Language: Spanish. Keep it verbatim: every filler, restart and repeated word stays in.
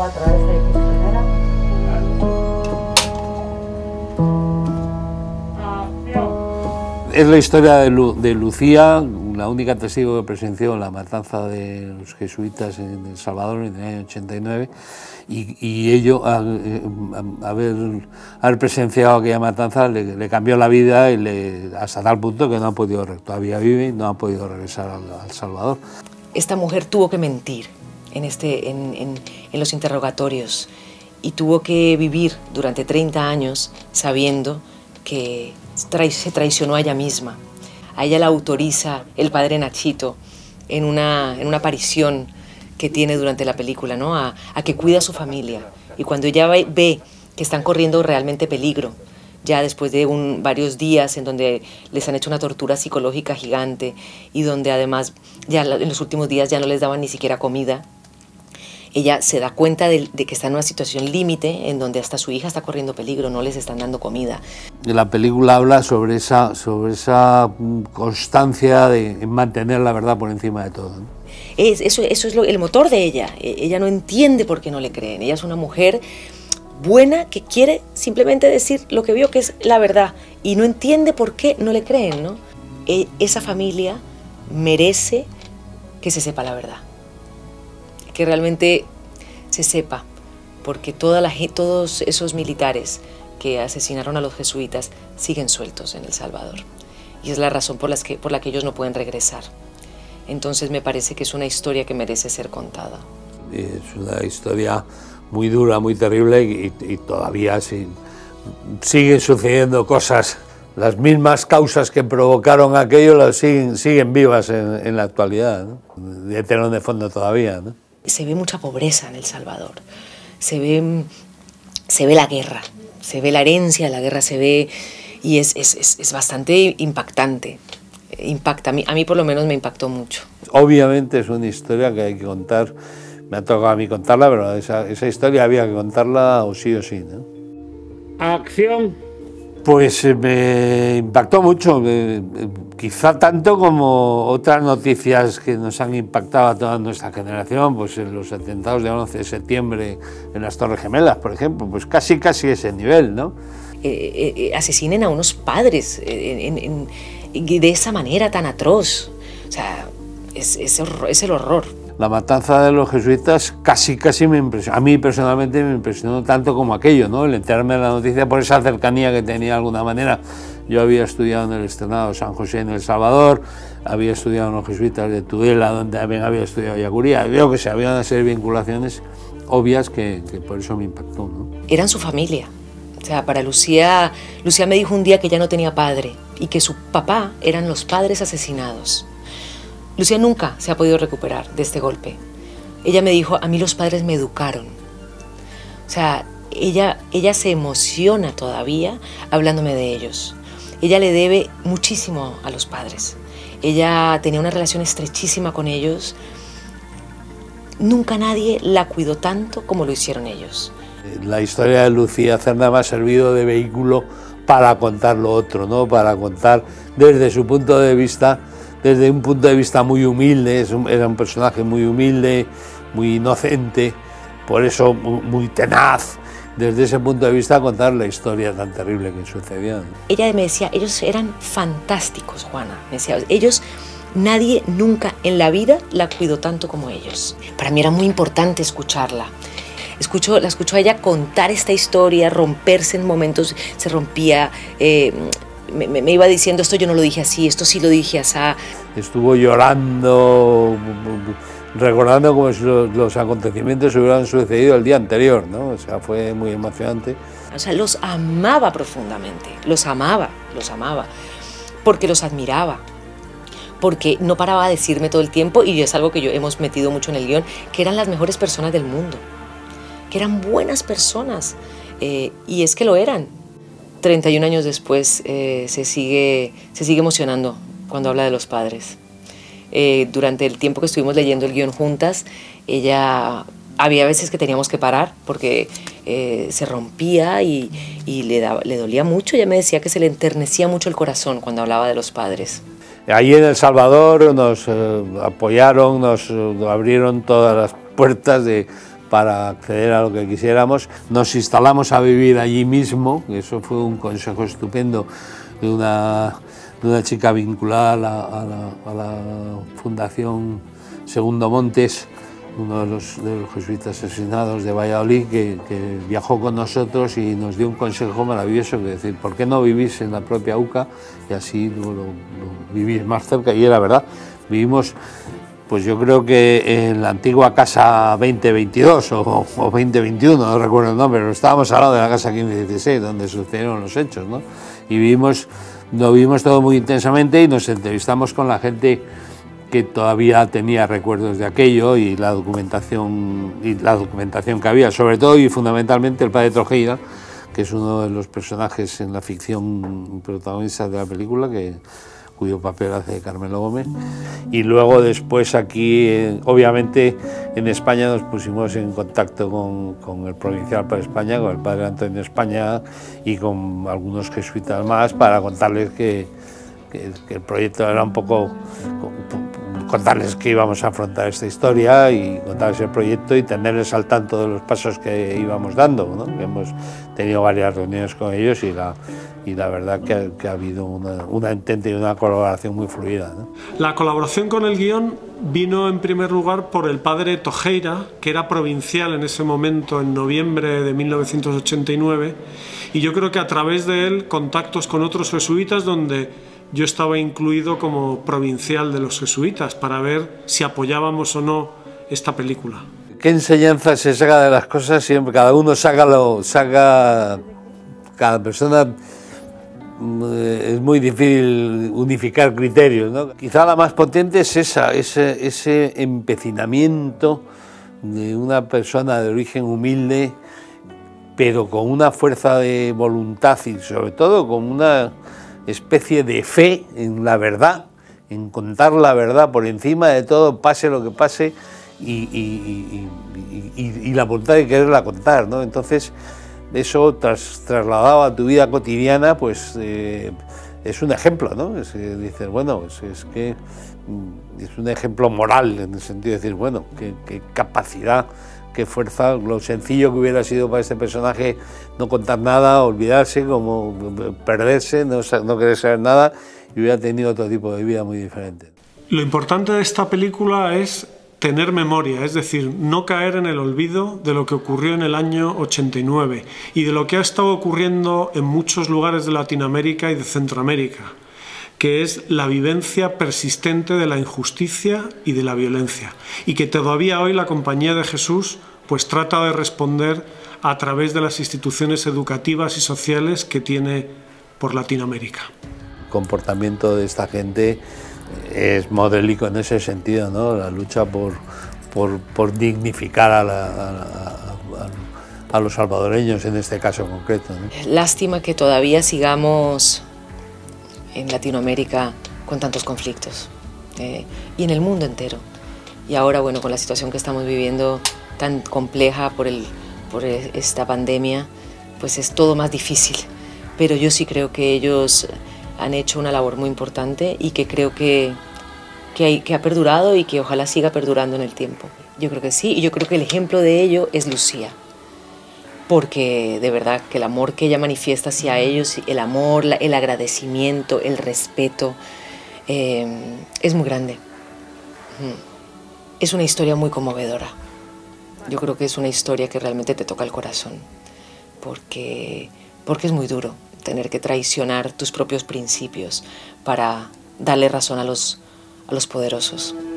cuatro a esta X primera. Es la historia de, Lu de Lucía, la única testigo que presenció la matanza de los jesuitas en El Salvador en el año ochenta y nueve, y, y ello, a, a, haber, haber presenciado aquella matanza, le, le cambió la vida y le, hasta tal punto que no ha podido, todavía vive y no ha podido regresar al, al Salvador. Esta mujer tuvo que mentir en, este, en, en, en los interrogatorios y tuvo que vivir durante treinta años sabiendo que se traicionó a ella misma. A ella la autoriza el padre Nachito en una, en una aparición que tiene durante la película, ¿no? a, a que cuida a su familia. Y cuando ella ve, ve que están corriendo realmente peligro, ya después de un, varios días en donde les han hecho una tortura psicológica gigante y donde además ya en los últimos días ya no les daban ni siquiera comida, ella se da cuenta de, de que está en una situación límite en donde hasta su hija está corriendo peligro, no les están dando comida. La película habla sobre esa, sobre esa constancia de mantener la verdad por encima de todo, ¿no? Es, eso, eso es lo, el motor de ella. Ella no entiende por qué no le creen. Ella es una mujer buena que quiere simplemente decir lo que vio, que es la verdad, y no entiende por qué no le creen, ¿no? E, esa familia merece que se sepa la verdad, que realmente se sepa, porque toda la, todos esos militares que asesinaron a los jesuitas siguen sueltos en El Salvador, y es la razón por, las que, por la que ellos no pueden regresar. Entonces me parece que es una historia que merece ser contada. Es una historia muy dura, muy terrible, y, y todavía sí, siguen sucediendo cosas. Las mismas causas que provocaron aquello las siguen, siguen vivas en, en la actualidad, ¿no? De telón de fondo todavía, ¿no? Se ve mucha pobreza en El Salvador, se ve, se ve la guerra, se ve la herencia de la guerra, se ve, y es, es, es, es bastante impactante. Impacta, a mí, a mí por lo menos me impactó mucho. Obviamente es una historia que hay que contar, me ha tocado a mí contarla, pero esa, esa historia había que contarla o sí o sí, ¿no? Acción. Pues eh, me impactó mucho, eh, eh, quizá tanto como otras noticias que nos han impactado a toda nuestra generación, pues en los atentados del once de septiembre en las Torres Gemelas, por ejemplo, pues casi casi ese nivel, ¿no? Eh, eh, asesinen a unos padres en, en, en, de esa manera tan atroz, o sea, es, es, horror, es el horror. La matanza de los jesuitas casi casi me impresionó, a mí personalmente me impresionó tanto como aquello, ¿no? El enterarme de la noticia por esa cercanía que tenía de alguna manera. Yo había estudiado en el Externado San José en El Salvador, había estudiado en los jesuitas de Tudela, donde también había estudiado Yacuría. Veo que se había una serie de vinculaciones obvias que, que por eso me impactó, ¿no? Eran su familia. O sea, para Lucía, Lucía me dijo un día que ella no tenía padre y que su papá eran los padres asesinados. Lucía nunca se ha podido recuperar de este golpe. Ella me dijo, a mí los padres me educaron. O sea, ella, ella se emociona todavía hablándome de ellos. Ella le debe muchísimo a los padres. Ella tenía una relación estrechísima con ellos. Nunca nadie la cuidó tanto como lo hicieron ellos. La historia de Lucía Cerna me ha servido de vehículo para contar lo otro, ¿no? Para contar desde su punto de vista, desde un punto de vista muy humilde. Es un, era un personaje muy humilde, muy inocente, por eso muy, muy tenaz. Desde ese punto de vista contar la historia tan terrible que sucedió, ¿no? Ella me decía, ellos eran fantásticos, Juana. Me decía, ellos, nadie nunca en la vida la cuidó tanto como ellos. Para mí era muy importante escucharla. Escucho, la escucho a ella contar esta historia, romperse en momentos, se rompía, eh, me, me iba diciendo, esto yo no lo dije así, esto sí lo dije así. Estuvo llorando, recordando como si los, los acontecimientos hubieran sucedido el día anterior, ¿no? O sea, fue muy emocionante. O sea, los amaba profundamente, los amaba, los amaba, porque los admiraba, porque no paraba de decirme todo el tiempo, y es algo que yo hemos metido mucho en el guión, que eran las mejores personas del mundo, que eran buenas personas, eh, y es que lo eran. treinta y un años después eh, se, sigue, se sigue emocionando cuando habla de los padres. Eh, durante el tiempo que estuvimos leyendo el guión juntas, ella, había veces que teníamos que parar porque eh, se rompía y, y le, daba, le dolía mucho. Ella me decía que se le enternecía mucho el corazón cuando hablaba de los padres. Allí en El Salvador nos eh, apoyaron, nos eh, abrieron todas las puertas de para acceder a lo que quisiéramos. Nos instalamos a vivir allí mismo, eso fue un consejo estupendo de una, de una chica vinculada a la, a la, a la Fundación Segundo Montes, uno de los, de los jesuitas asesinados de Valladolid, que, que viajó con nosotros y nos dio un consejo maravilloso, que decir, ¿por qué no vivís en la propia U C A y así lo, lo, lo vivís más cerca? Y era verdad, vivimos, pues yo creo que en la antigua casa veinte veintidós o, o veinte veintiuno, no recuerdo el nombre, pero estábamos al lado de la casa quince dieciséis, donde sucedieron los hechos, ¿no? Y vivimos, lo vivimos todo muy intensamente y nos entrevistamos con la gente que todavía tenía recuerdos de aquello y la documentación, y la documentación que había, sobre todo y fundamentalmente el padre Trojeira, que es uno de los personajes en la ficción protagonista de la película, que cuyo papel hace Carmelo Gómez. Y luego después aquí, eh, obviamente en España nos pusimos en contacto con, con el provincial para España, con el padre Antonio España y con algunos jesuitas más para contarles que, que, que el proyecto era un poco, contarles que íbamos a afrontar esta historia y contarles el proyecto y tenerles al tanto de los pasos que íbamos dando, ¿no? Que hemos tenido varias reuniones con ellos y la, y la verdad que ha, que ha habido una, una entente y una colaboración muy fluida, ¿no? La colaboración con el guión vino en primer lugar por el padre Tojeira, que era provincial en ese momento, en noviembre de mil novecientos ochenta y nueve, y yo creo que a través de él contactos con otros jesuitas donde yo estaba incluido como provincial de los jesuitas para ver si apoyábamos o no esta película. ¿Qué enseñanza se saca de las cosas? Siempre cada uno saca lo saca, cada persona, es muy difícil unificar criterios, ¿no? Quizá la más potente es esa, ese, ese empecinamiento de una persona de origen humilde, pero con una fuerza de voluntad y sobre todo con una especie de fe en la verdad, en contar la verdad por encima de todo, pase lo que pase, y, y, y, y, y la voluntad de quererla contar, ¿no? Entonces, eso tras, trasladado a tu vida cotidiana, pues eh, es un ejemplo, ¿no? Es, eh, dices, bueno, es, es que es un ejemplo moral, en el sentido de decir, bueno, qué, qué capacidad, qué fuerza, lo sencillo que hubiera sido para este personaje no contar nada, olvidarse, como perderse, no, no querer saber nada, y hubiera tenido otro tipo de vida muy diferente. Lo importante de esta película es tener memoria, es decir, no caer en el olvido de lo que ocurrió en el año ochenta y nueve y de lo que ha estado ocurriendo en muchos lugares de Latinoamérica y de Centroamérica, que es la vivencia persistente de la injusticia y de la violencia, y que todavía hoy la Compañía de Jesús pues trata de responder a través de las instituciones educativas y sociales que tiene por Latinoamérica. El comportamiento de esta gente es modélico en ese sentido, ¿no? La lucha por, por, por dignificar a, la, a, a, a los salvadoreños en este caso concreto, ¿no? Lástima que todavía sigamos en Latinoamérica con tantos conflictos eh, y en el mundo entero. Y ahora, bueno, con la situación que estamos viviendo tan compleja por, el, por esta pandemia, pues es todo más difícil. Pero yo sí creo que ellos han hecho una labor muy importante y que creo que, que, hay, que ha perdurado y que ojalá siga perdurando en el tiempo. Yo creo que sí, y yo creo que el ejemplo de ello es Lucía. Porque de verdad que el amor que ella manifiesta hacia ellos, el amor, el agradecimiento, el respeto, eh, es muy grande. Es una historia muy conmovedora. Yo creo que es una historia que realmente te toca el corazón, porque, porque es muy duro tener que traicionar tus propios principios para darle razón a los, a los poderosos.